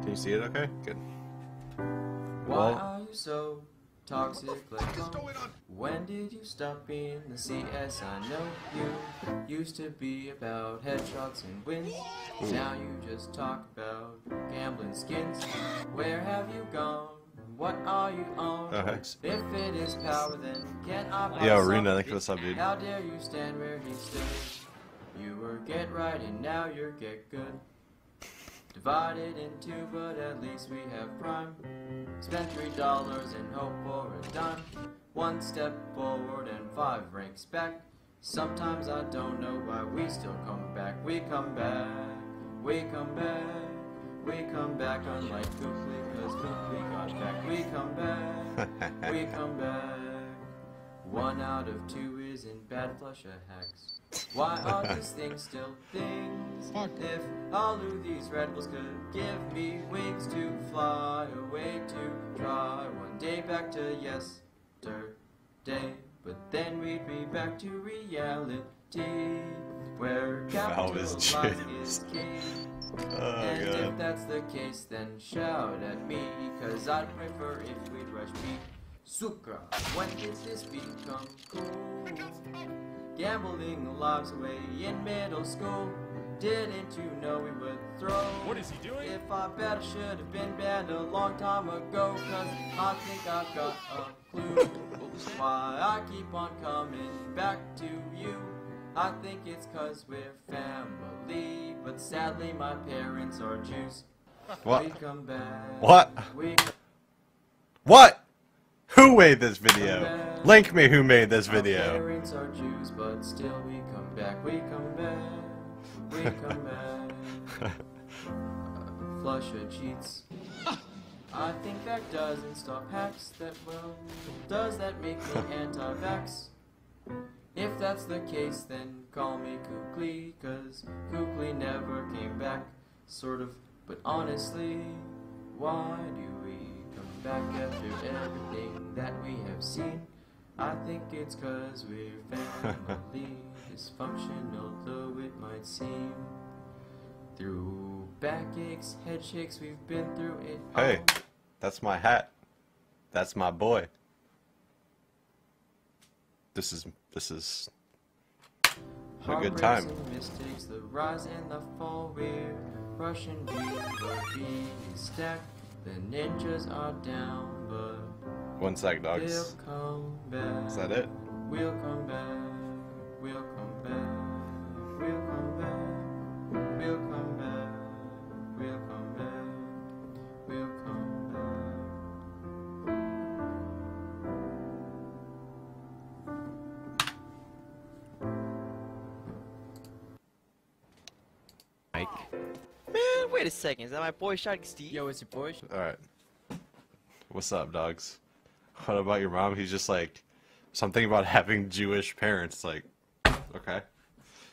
Can you see it okay? Good. Why are you so toxic like when did you stop being the CS? I know you used to be about headshots and wins. Now you just talk about gambling skins. Where have you gone? What are you on? If it is power, then can I buy Arena, thank you for the sub, dude. How dare you stand where he stood? You were get right and now you're get good. Divided in two, but at least we have prime. Spend $3 and hope for a dime. One step forward and 5 ranks back. Sometimes I don't know why we still come back. We come back, we come back, we come back. Unlike Kukli, cause Kukli got back. We come back, we come back. 1 out of 2 is in bad flush of hacks. Why are these things still things? If all of these Red Bulls could give me wings to fly away to try one day back to yesterday, but then we'd be back to reality, where capitalizing is king. And if that's the case, then shout at me, cause I'd prefer if we'd rush me. Suka, when did this become cool? Gambling lives away in middle school. Didn't you know we would throw? What is he doing? If I bet I should have been banned a long time ago, cause I think I've got a clue. Why I keep on coming back to you. I think it's cause we're family, but sadly my parents are Jews. What? We come back. What? What? Who made this video? Link me who made this video. Our parents are Jews, but still we come back. We come back. We come back. Flush of cheats. I think that doesn't stop hacks that well. Does that make me anti-vax? If that's the case, then call me Kukli, cause Kukli never came back. Sort of, but honestly, why do we come back after everything that we have seen? I think it's cause we're family, dysfunctional though it might seem. Through backaches, head shakes, we've been through it all. Hey, that's my hat. That's my boy. This is a good time. And mistakes, the rise and the fall, we're Russian beat, the beat is stacked. The ninjas are down, but 1 sec, dogs. we'll come back. Is that it? We'll come back. We'll come back. We'll come back. We'll come back. We'll come back. We'll come Mike. Man, wait a second. Is that my boy Shotty Steve? Yo, it's your boy. Alright. What's up, dogs? What about your mom? He's just like, something about having Jewish parents. Like, okay.